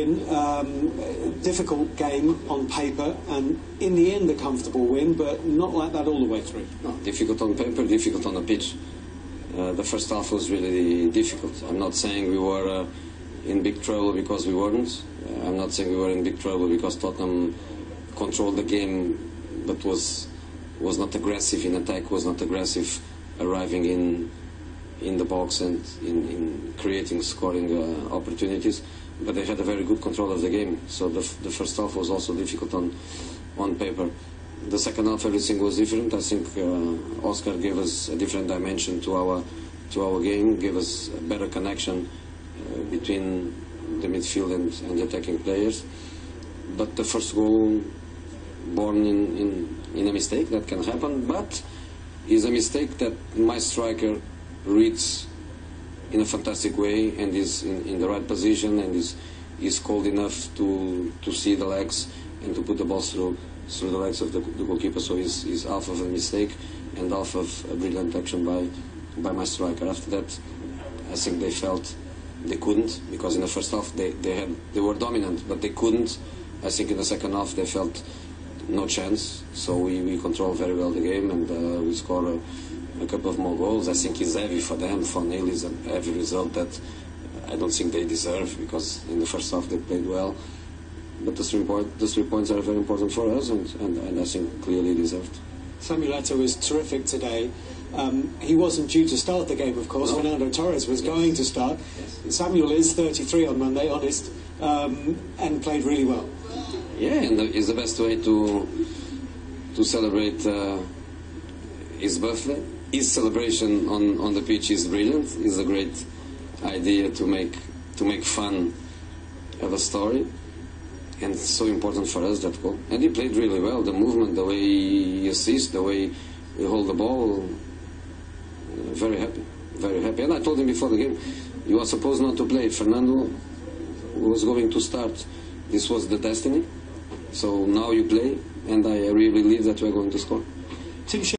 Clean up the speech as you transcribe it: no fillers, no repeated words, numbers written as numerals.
win. Difficult game on paper, and in the end a comfortable win, but not like that all the way through. No, difficult on paper, difficult on the pitch. The first half was really difficult. I'm not saying we were in big trouble because we weren't. I'm not saying we were in big trouble because Tottenham controlled the game but was not aggressive in attack, was not aggressive arriving in the box and in creating scoring opportunities, but they had a very good control of the game. So the first half was also difficult on paper. The second half everything was different. I think Oscar gave us a different dimension to our game, gave us a better connection between the midfield and the attacking players. But the first goal born in a mistake, that can happen, but is a mistake that my striker reads in a fantastic way and is in the right position and is cold enough to see the legs and to put the ball through the legs of the goalkeeper. So is half of a mistake and half of a brilliant action by my striker. After that, I think they felt they couldn't, because in the first half they were dominant, but they couldn't. I think in the second half they felt no chance, so we controlled very well the game, and we scored a couple of more goals. I think it's heavy for them. 4-0 is a heavy result that I don't think they deserve, because in the first half they played well. But the 3 points are very important for us, and I think clearly deserved. Samuel Eto'o was terrific today. He wasn't due to start the game, of course. No. Fernando Torres was going to start. Yes. Samuel is 33 on Monday, honest, and played really well. Yeah, and it's the best way to celebrate his birthday. His celebration on the pitch is brilliant. It's a great idea to make fun of a story, and it's so important for us, that goal. And he played really well. The movement, the way he assists, the way he hold the ball. Very happy, very happy. And I told him before the game, you are supposed not to play. Fernando was going to start. This was the destiny. So now you play, and I really believe that we're going to score.